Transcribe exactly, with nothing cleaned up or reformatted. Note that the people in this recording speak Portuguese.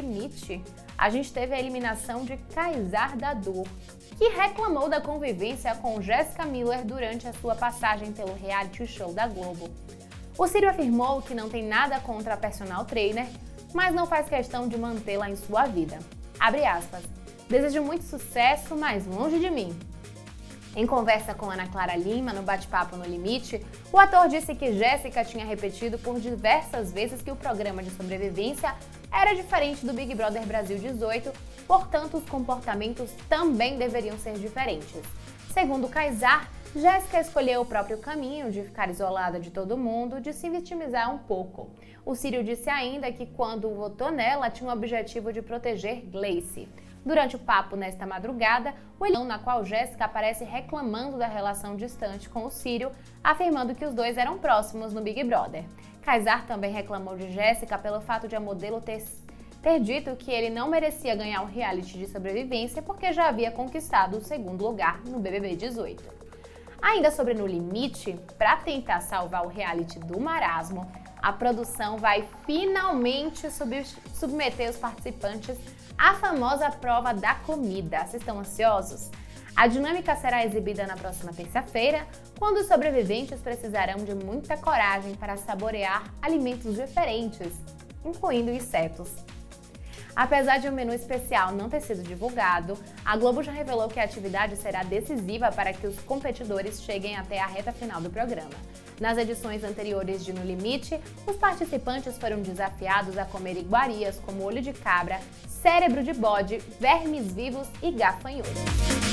Limite, a gente teve a eliminação de Kaysar Dadur, que reclamou da convivência com Jéssica Miller durante a sua passagem pelo reality show da Globo. O Círio afirmou que não tem nada contra a personal trainer, mas não faz questão de mantê-la em sua vida. Abre aspas. Desejo muito sucesso, mas longe de mim. Em conversa com Ana Clara Lima, no Bate-Papo no Limite, o ator disse que Jéssica tinha repetido por diversas vezes que o programa de sobrevivência era diferente do Big Brother Brasil dezoito, portanto os comportamentos também deveriam ser diferentes. Segundo Kaysar, Jéssica escolheu o próprio caminho de ficar isolada de todo mundo, de se vitimizar um pouco. O Círio disse ainda que quando votou nela tinha o objetivo de proteger Gleice. Durante o papo nesta madrugada, o elão na qual Jéssica aparece reclamando da relação distante com o Círio, afirmando que os dois eram próximos no Big Brother. Kaysar também reclamou de Jéssica pelo fato de a modelo ter, ter dito que ele não merecia ganhar o reality de sobrevivência porque já havia conquistado o segundo lugar no B B B dezoito. Ainda sobre No Limite, para tentar salvar o reality do marasmo, a produção vai finalmente sub submeter os participantes à famosa prova da comida. Vocês estão ansiosos? A dinâmica será exibida na próxima terça-feira, quando os sobreviventes precisarão de muita coragem para saborear alimentos diferentes, incluindo insetos. Apesar de um menu especial não ter sido divulgado, a Globo já revelou que a atividade será decisiva para que os competidores cheguem até a reta final do programa. Nas edições anteriores de No Limite, os participantes foram desafiados a comer iguarias como olho de cabra, cérebro de bode, vermes vivos e gafanhotos.